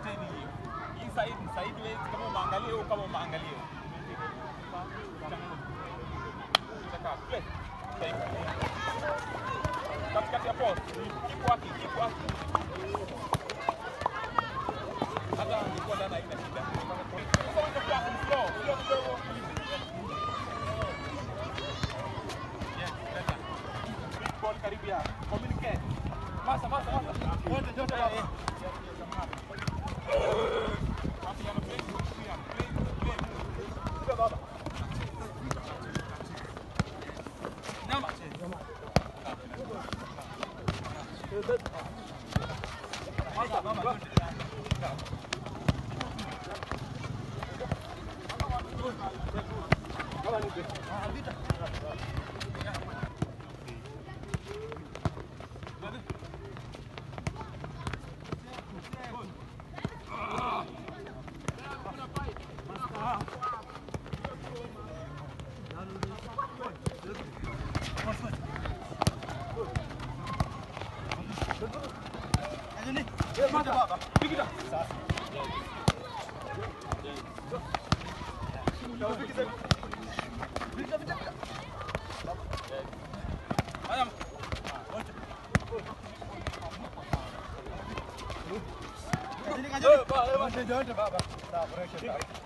maintain hiyo. Inside sideways kama umeangalia au kama umeangalia. Chaka play. Katikati ya post. Keep working. Hata nilikuwa ndani haina shida. Slow. Yes, better. Big ball karibia. Communicate. Masa. Wote baba. Baba.